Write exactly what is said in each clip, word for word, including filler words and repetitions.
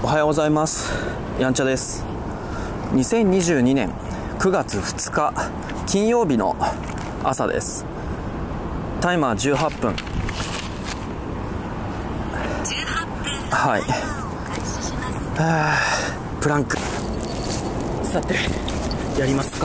おはようございます。やんちゃです。にせんにじゅうにねんくがつふつか金曜日の朝です。タイマーじゅうはっぷん。はい。はぁ、プランク。さて、やりますか。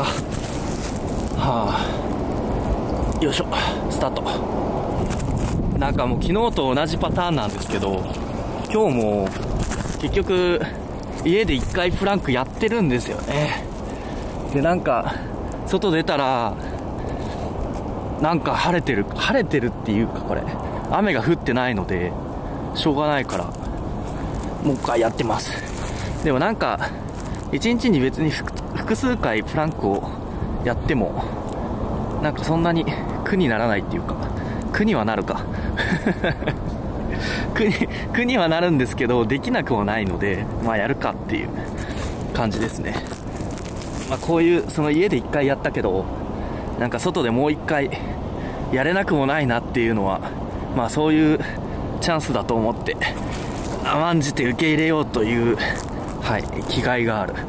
はぁ、よいしょ、スタート。なんかもう昨日と同じパターンなんですけど、今日も結局家で一回プランクやってるんですよね。で、なんか外出たらなんか晴れてる晴れてるっていうか、これ雨が降ってないのでしょうがないからもう一回やってます。でもなんか一日に別に複数回プランクをやってもなんかそんなに苦にならないっていうか、苦にはなるか苦に、苦にはなるんですけど、できなくもないので、まあやるかっていう感じですね。まあこういう、その家で一回やったけど、なんか外でもう一回やれなくもないなっていうのは、まあそういうチャンスだと思って、甘んじて受け入れようという、はい、気概がある。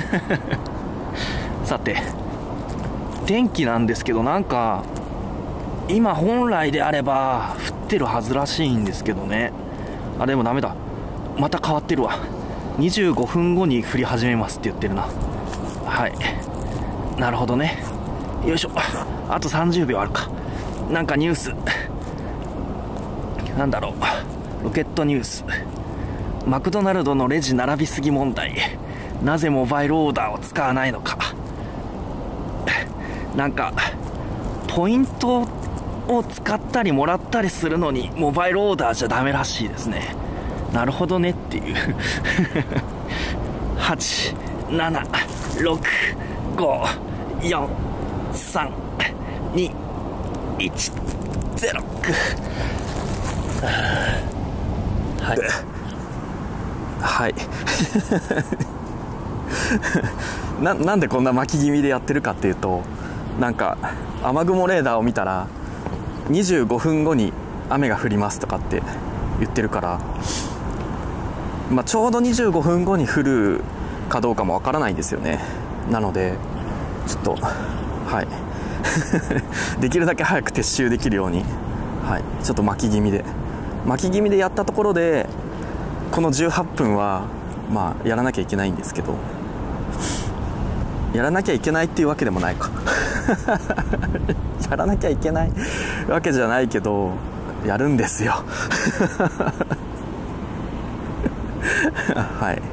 さて、天気なんですけど、なんか、今本来であれば降ってるはずらしいんですけどね。あ、でもダメだ、また変わってるわ。にじゅうごふんごに降り始めますって言ってるな。はい、なるほどね。よいしょ、あとさんじゅうびょうあるか。なんかニュースなんだろう、ロケットニュース。マクドナルドのレジ並びすぎ問題、なぜモバイルオーダーを使わないのか。なんかポイントを使ったりもらったりするのにモバイルオーダーじゃダメらしいですね。なるほどねっていうはち、なな、ろく、ご、よん、さん、に、いち、ゼロ。はいはいな, なんでこんな巻き気味でやってるかっていうと、なんか雨雲レーダーを見たらにじゅうごふんごに雨が降りますとかって言ってるから、まあ、ちょうどにじゅうごふんごに降るかどうかもわからないんですよね。なのでちょっとはいできるだけ早く撤収できるように、はい、ちょっと巻き気味で巻き気味でやったところで、このじゅうはっぷんはまあやらなきゃいけないんですけど、やらなきゃいけないっていうわけでもないかやらなきゃいけないわけじゃないけどやるんですよはい。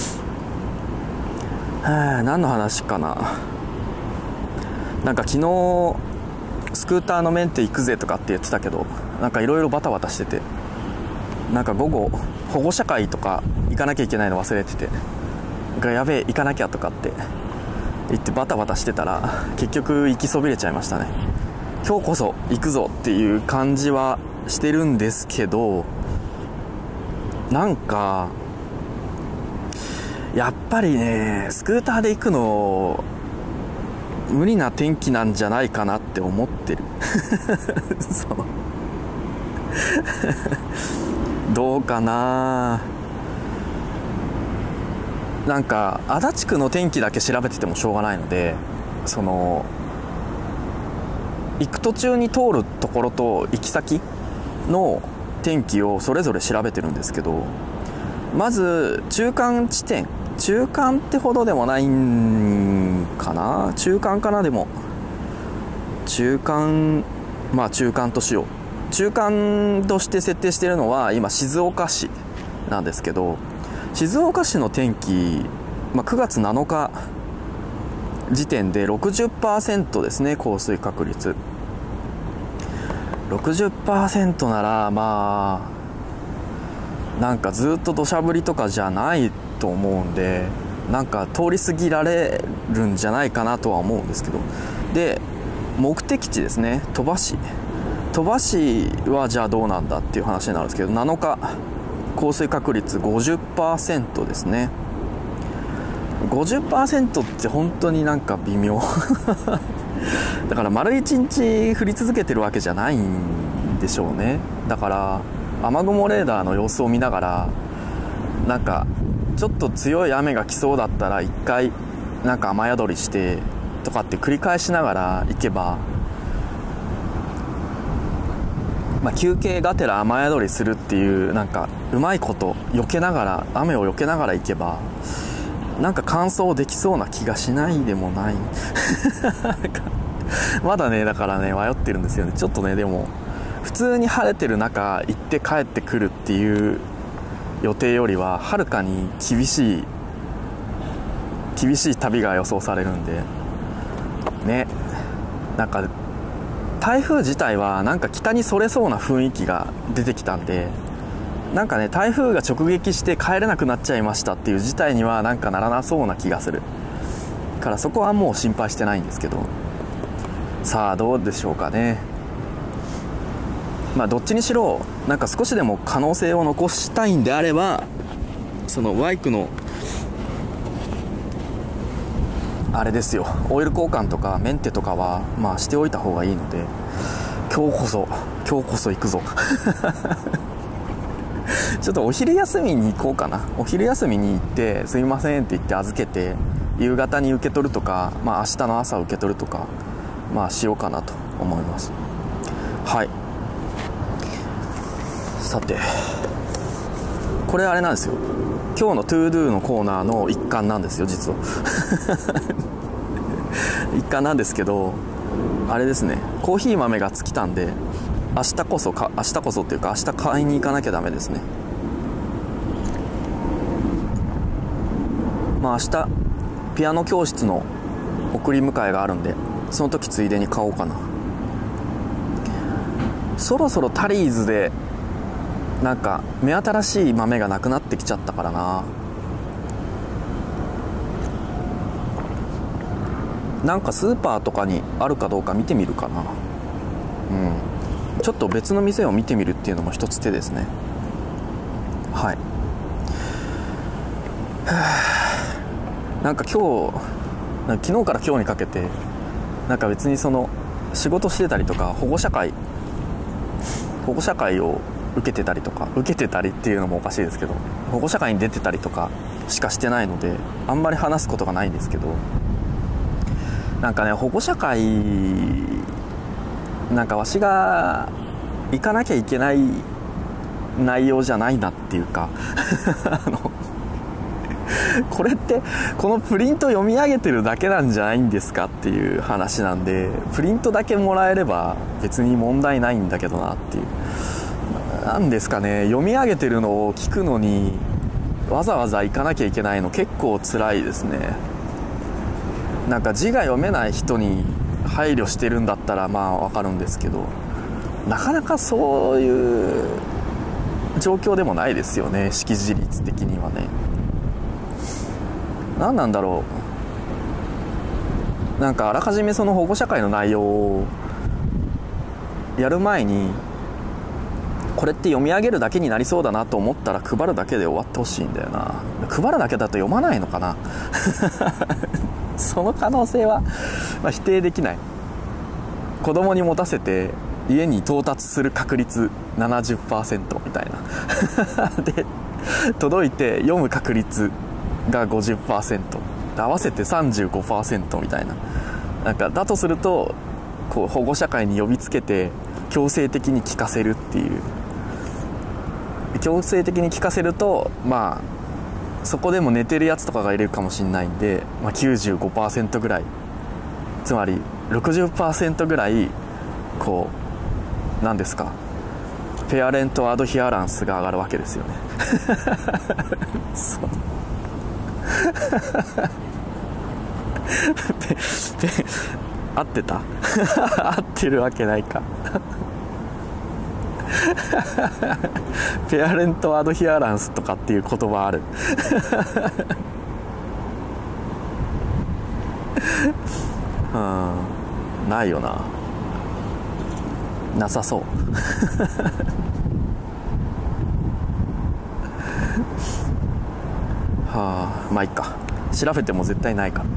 はあ、何の話かな。なんか昨日スクーターのメンテ行くぜとかって言ってたけど、なんかいろいろバタバタしてて、なんか午後保護者会とか行かなきゃいけないの忘れてて、がやべえ行かなきゃとかって言ってバタバタしてたら結局行きそびれちゃいましたね。今日こそ行くぞっていう感じはしてるんですけど、なんかやっぱりね、スクーターで行くの無理な天気なんじゃないかなって思ってるそうどうかな。なんか足立区の天気だけ調べててもしょうがないので、その行く途中に通るところと行き先の天気をそれぞれ調べてるんですけど、まず中間地点、中間ってほどでもないんかな、中間かな、でも中間、まあ中間としよう。中間として設定しているのは今静岡市なんですけど、静岡市の天気、まあ、くがつなのか時点で ろくじゅっパーセント ですね、降水確率 ろくじゅっパーセント ならまあなんかずっと土砂降りとかじゃないと思うんで、なんか通り過ぎられるんじゃないかなとは思うんですけど、で目的地ですね、鳥羽市鳥羽市はじゃあどうなんだっていう話になるんですけど、なのか降水確率 ごじゅっパーセント ですね。 ごじゅっパーセント って本当になんか微妙だから丸一日降り続けてるわけじゃないんでしょうね。だから雨雲レーダーの様子を見ながらなんかちょっと強い雨が来そうだったら一回なんか雨宿りしてとかって繰り返しながら行けば、まあ、休憩がてら雨宿りするっていうなんかうまいこと避けながら雨を避けながら行けばなんか完走できそうな気がしないでもないまだねだからね迷ってるんですよね。ちょっとねでも普通に晴れてる中行って帰ってくるっていう予定よりははるかに厳しい厳しい旅が予想されるんでね。なんか台風自体はなんか北にそれそうな雰囲気が出てきたんで、なんかね台風が直撃して帰れなくなっちゃいましたっていう事態にはなんかならなそうな気がするからそこはもう心配してないんですけど、さあどうでしょうかね。まあどっちにしろなんか少しでも可能性を残したいんであればそのバイクのあれですよオイル交換とかメンテとかはまあしておいた方がいいので、今日こそ今日こそ行くぞちょっとお昼休みに行こうかな。お昼休みに行ってすいませんって言って預けて夕方に受け取るとか、まあ明日の朝受け取るとかまあしようかなと思います。はい。さてこれあれなんですよ、今日のトゥードゥのコーナーの一環なんですよ実は一環なんですけど、あれですね、コーヒー豆が尽きたんで明日こそか明日こそっていうか明日買いに行かなきゃダメですね。まあ明日ピアノ教室の送り迎えがあるんでその時ついでに買おうかな。そろそろタリーズでなんか目新しい豆がなくなってきちゃったからな。なんかスーパーとかにあるかどうか見てみるかな。うんちょっと別の店を見てみるっていうのも一つ手ですね。はい。なんか今日なんか昨日から今日にかけてなんか別にその仕事してたりとか保護者会保護者会を受けてたりとか受けてたりっていうのもおかしいですけど保護者会に出てたりとかしかしてないのであんまり話すことがないんですけど、なんかね保護者会なんかわしが行かなきゃいけない内容じゃないなっていうかあのこれってこのプリント読み上げてるだけなんじゃないんですかっていう話なんで、プリントだけもらえれば別に問題ないんだけどなっていう、なんですかね、読み上げてるのを聞くのにわざわざ行かなきゃいけないの結構辛いですね。なんか字が読めない人に配慮してるんだったらまあわかるんですけど、なかなかそういう状況でもないですよね、識字率的にはね。何なんだろう、なんかあらかじめその保護者会の内容をやる前にこれって読み上げるだけになりそうだなと思ったら配るだけで終わってほしいんだよな。配るだけだと読まないのかなその可能性は、まあ、否定できない。子供に持たせて家に到達する確率 ななじゅっパーセント みたいなで届いて読む確率が ごじゅっパーセント 合わせて さんじゅうごパーセント みたいな、なんかだとするとこう保護者会に呼びつけて強制的に聞かせるっていう、強制的に聞かせるとまあそこでも寝てるやつとかがいるかもしれないんで、まあ、きゅうじゅうごパーセント ぐらい、つまり ろくじゅっパーセント ぐらいこうなんですかペアレントアドヒアランスが上がるわけですよねそうペペ合ってた合ってるわけないかペアレントアドヒアランスとかっていう言葉あるうんないよな、なさそうはあ、まあいいか、調べても絶対ないから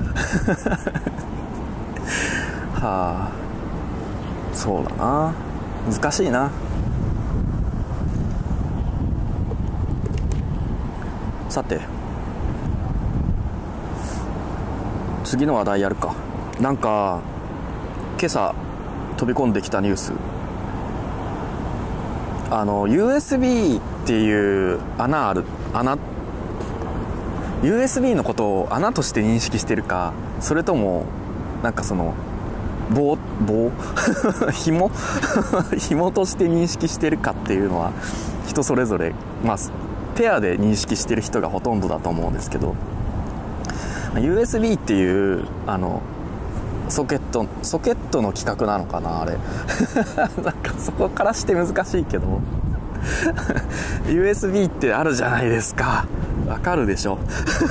はあ、そうだな、難しいな。さて次の話題やるか。なんか今朝飛び込んできたニュース、あの ユーエスビー っていう穴ある穴 ユーエスビー のことを穴として認識してるか、それともなんかその棒棒紐紐として認識してるかっていうのは人それぞれ、まあペアで認識してる人がほとんどだと思うんですけど、 ユーエスビー っていうあのソケットソケットの規格なのかなあれなんかそこからして難しいけどユーエスビー ってあるじゃないですか。わかるでしょ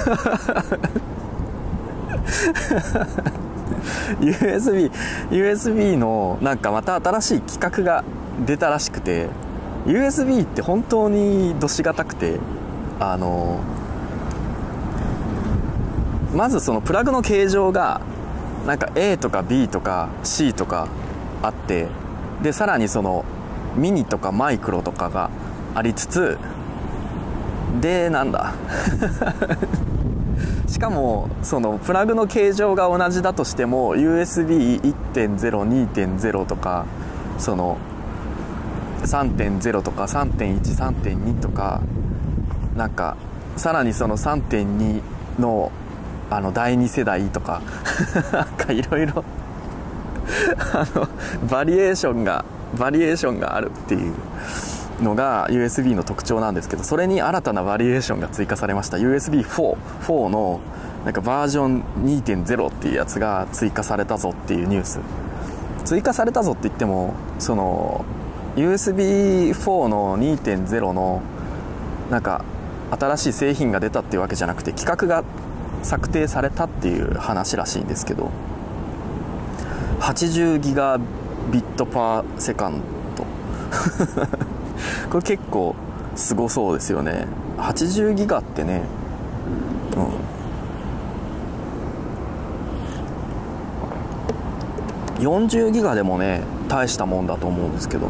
ユーエスビー ユーエスビー のなんかまた新しい規格が出たらしくて、 ユーエスビー って本当にどしがたくて、あのまずそのプラグの形状がなんか A とか B とか C とかあって、でさらにそのミニとかマイクロとかがありつつで、なんだしかもそのプラグの形状が同じだとしても ユーエスビーいってんゼロ、にてんゼロ とかその さんてんゼロ とか さんてんいち、さんてんに とか、なんかさらにその さんてんに のあのだいに世代とかなんかいろいろあのバリエーションがバリエーションがあるっていうのが ユーエスビー の特徴なんですけど、それに新たなバリエーションが追加されました。 ユーエスビーフォー フォーのなんかバージョン にてんゼロ っていうやつが追加されたぞっていうニュース。追加されたぞって言っても、その ユーエスビーフォー の にてんゼロ のなんか新しい製品が出たっていうわけじゃなくて、規格が策定されたっていう話らしいんですけど、はちじゅうギガビットパーセカンドこれ結構すごそうですよね。はちじゅうギガってね、うん、よんじゅうギガでもね大したもんだと思うんですけど、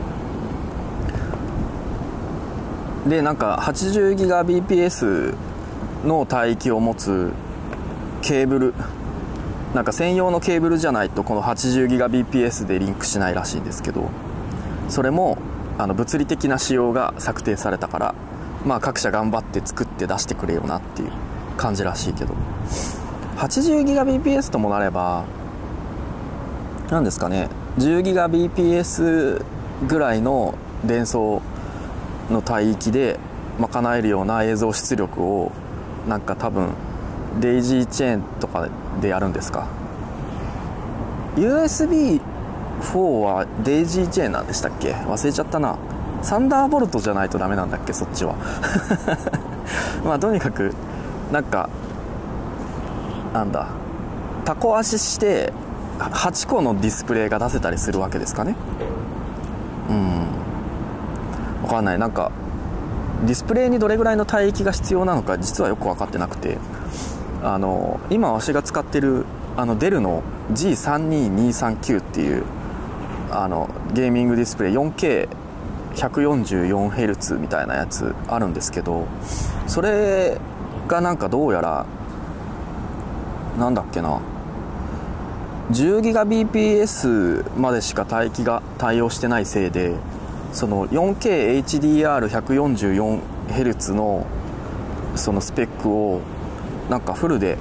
でなんか はちじゅうギガビーピーエス の帯域を持つケーブル、なんか専用のケーブルじゃないとこの はちじゅうギガビーピーエス でリンクしないらしいんですけど、それもあの物理的な仕様が策定されたから、まあ各社頑張って作って出してくれよなっていう感じらしいけど、 はちじゅうギガビーピーエス ともなれば何ですかね、じゅうギガビーピーエス ぐらいの伝送の帯域で賄えるような映像出力をなんか多分デイジーチェーンとかでやるんですか。 ユーエスビーフォー はデイジーチェーンなんでしたっけ、忘れちゃったな。サンダーボルトじゃないとダメなんだっけそっちはまあとにかくなんかなんだタコ足してはちこのディスプレイが出せたりするわけですかね。うん分かんない。なんかディスプレイにどれぐらいの帯域が必要なのか実はよく分かってなくて、あの今わしが使ってるあのデルの ジーさんにーにーさんきゅう っていうあのゲーミングディスプレイ よんケーひゃくよんじゅうよんヘルツ みたいなやつあるんですけど、それがなんかどうやらなんだっけな じゅうギガビーピーエス までしか帯域が対応してないせいで、その よんケーエイチディーアールひゃくよんじゅうよんヘルツ のそのスペックをなんかフルで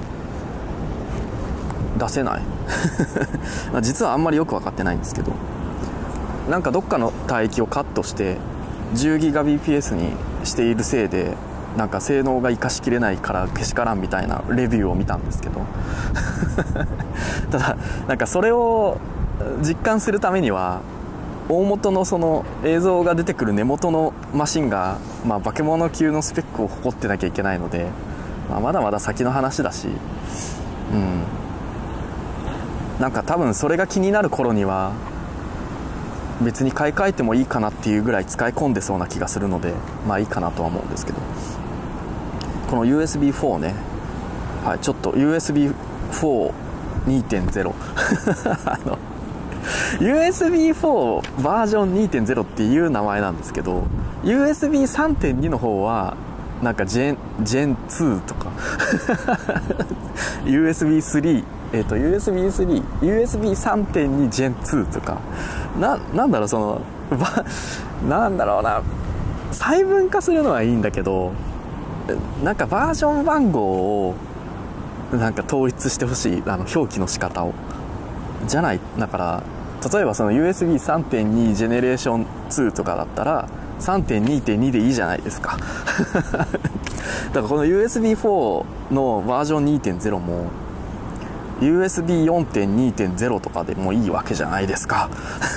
出せない実はあんまりよく分かってないんですけど、なんかどっかの帯域をカットして じゅうギガビーピーエス にしているせいでなんか性能が生かしきれないからけしからんみたいなレビューを見たんですけどただなんかそれを実感するためには大元のその映像が出てくる根元のマシンが、まあ、化け物級のスペックを誇ってなきゃいけないので、まあ、まだまだ先の話だし、うん、なんか多分それが気になる頃には別に買い替えてもいいかなっていうぐらい使い込んでそうな気がするので、まあいいかなとは思うんですけど、この ユーエスビーフォー ね、はい、ちょっと ユーエスビーフォーにてんゼロ あのユーエスビーフォー バージョン にてんゼロ っていう名前なんですけど、 ユーエスビーさんてんに の方はなんかジェン、ジェンツーとかユーエスビースリー、えっと ユーエスビースリー、ユーエスビーさんてんに ジェンツーとか、な、なんだろう、そのなんだろうな、細分化するのはいいんだけど、なんかバージョン番号をなんか統一してほしい、あの表記の仕方を。じゃない、だから例えばその ユーエスビーさんてんに ジェネレーションツーとかだったら さんてんにてんに でいいじゃないですかだからこの ユーエスビーフォー のバージョン にてんゼロ も ユーエスビーよんてんにてんゼロ とかでもいいわけじゃないですか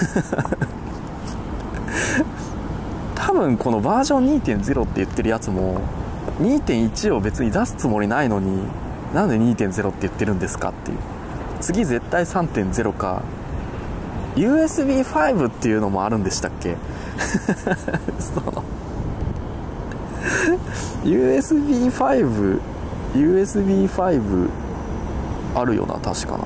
多分このバージョン にてんゼロ って言ってるやつも にてんいち を別に出すつもりないのに、なんで にてんゼロ って言ってるんですかっていう。次絶対 さんてんゼロ か ユーエスビーファイブ っていうのもあるんでしたっけそのユーエスビーファイブ ユーエスビーファイブ あるよな、確かな。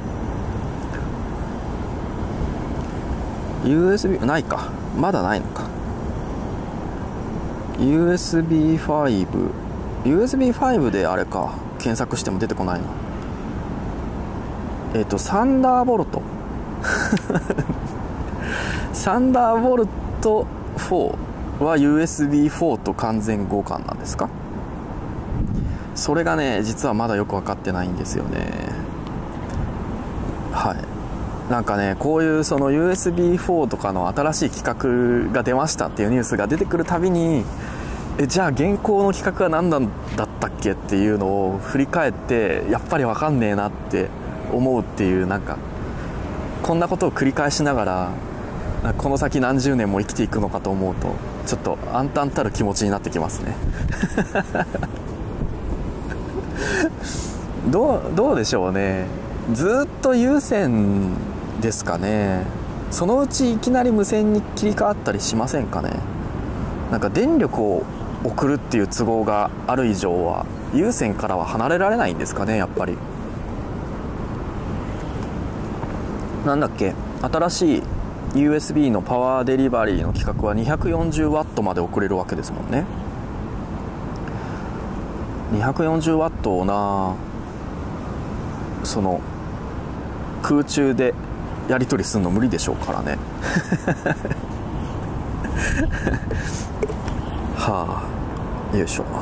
ユーエスビー ないか、まだないのか。 ユーエスビーファイブ ユーエスビーファイブ であれか、検索しても出てこないな。えっとサンダーボルトサンダーボルトフォーは ユーエスビーフォー と完全互換なんですか？それがね、実はまだよく分かってないんですよね。はい。なんかね、こういうその ユーエスビーフォー とかの新しい企画が出ましたっていうニュースが出てくるたびに、えじゃあ現行の企画は何なんだったっけっていうのを振り返って、やっぱり分かんねえなって思うっていう、なんかこんなことを繰り返しながらこの先何十年も生きていくのかと思うと、ちょっと暗淡たる気持ちになってきますねどう、どうでしょうね。ずっと有線ですかね。そのうちいきなり無線に切り替わったりしませんかね。なんか電力を送るっていう都合がある以上は有線からは離れられないんですかね、やっぱり。なんだっけ、新しい ユーエスビー のパワーデリバリーの規格は にひゃくよんじゅうワット まで送れるわけですもんね。にひゃくよんじゅうワット をな、その空中でやり取りするの無理でしょうからねはあ、よいしょ。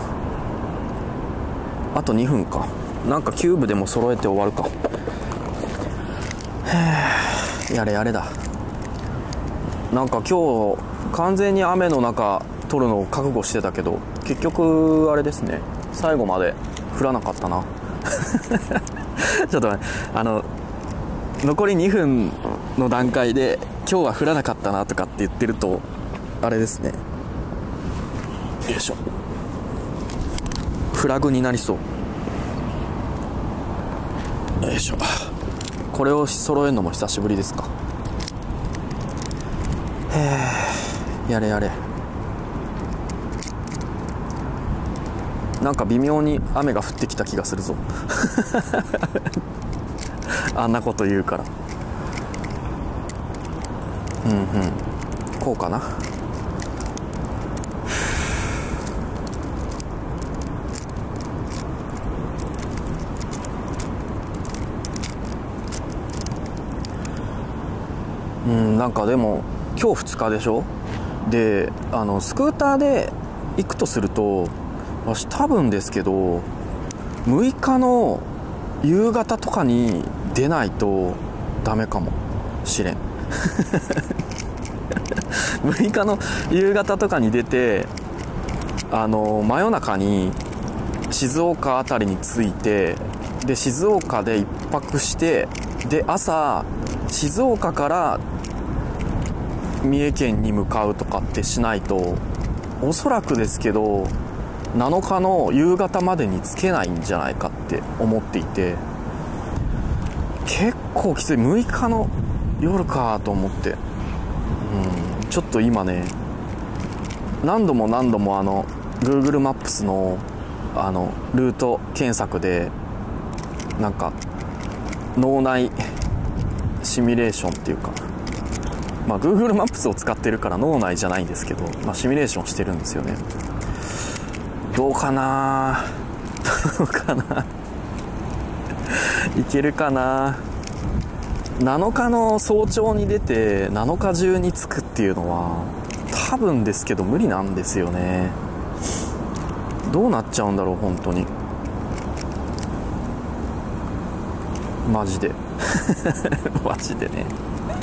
あとにふんか。なんかキューブでも揃えて終わるか。やれやれだ。なんか今日完全に雨の中撮るのを覚悟してたけど、結局あれですね、最後まで降らなかったなちょっとね、あの残りにふんの段階で今日は降らなかったなとかって言ってるとあれですね、よいしょ、フラグになりそう。よいしょ。これを揃えるのも久しぶりですか。へえ、やれやれ。なんか微妙に雨が降ってきた気がするぞあんなこと言うから。うんうん、こうかな。うん、なんかでも今日ふつかでしょ。で、あのスクーターで行くとすると、私多分ですけどむいかの夕方とかに出ないとダメかもしれんむいかの夕方とかに出て、あの真夜中に静岡あたりに着いて、で静岡で一泊して、で朝静岡から三重県に向かうとかってしないと、おそらくですけどなのかの夕方までに着けないんじゃないかって思っていて、結構きつい。むいかの夜かと思って、うん、ちょっと今ね、何度も何度もあの Google マップスのあのルート検索でなんか脳内シミュレーションっていうか、まあ Google マップスを使ってるから脳内じゃないんですけど、まあ、シミュレーションしてるんですよね。 どうかなどうかないけるかな。なのかの早朝に出てなのか中に着くっていうのは多分ですけど無理なんですよね。どうなっちゃうんだろう本当に、マジでマジでね、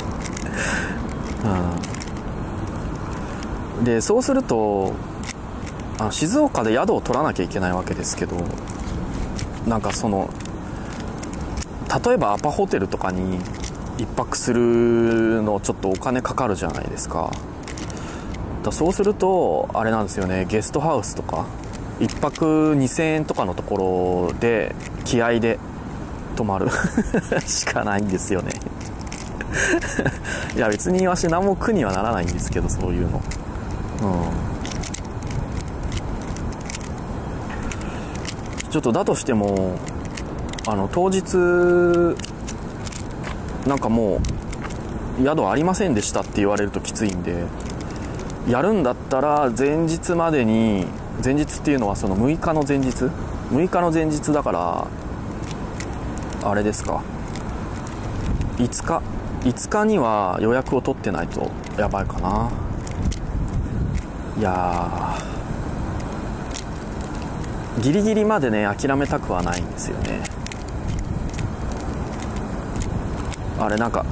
うん、でそうするとあの静岡で宿を取らなきゃいけないわけですけど、なんかその例えばアパホテルとかに一泊するのちょっとお金かかるじゃないですか。だそうするとあれなんですよね、ゲストハウスとか一泊にせんえんとかのところで気合で泊まるしかないんですよねいや別にわし何も苦にはならないんですけど、そういうの、うん、ちょっとだとしてもあの当日なんかもう宿ありませんでしたって言われるときついんで、やるんだったら前日までに、前日っていうのはそのむいかの前日むいかの前日だからあれですか、いつかいつかには予約を取ってないとやばいかな。いやーギリギリまでね諦めたくはないんですよね。あれなんか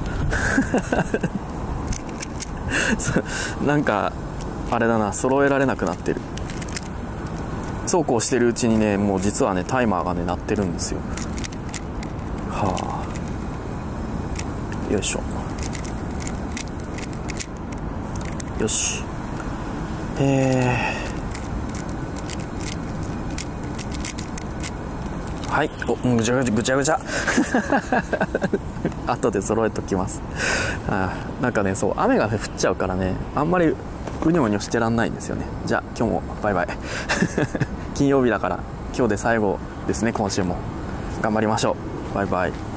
なんかあれだな、揃えられなくなってる。そうこうしてるうちにね、もう実はねタイマーがね鳴ってるんですよ。はあ、よいしょ、よし、えー、はい、おぐちゃぐちゃぐちゃぐちゃ後で揃えときます。あなんかね、そう雨が、ね、降っちゃうからね、あんまりうにょうにょしてらんないんですよね。じゃあ今日もバイバイ金曜日だから今日で最後ですね。今週も頑張りましょう。バイバイ。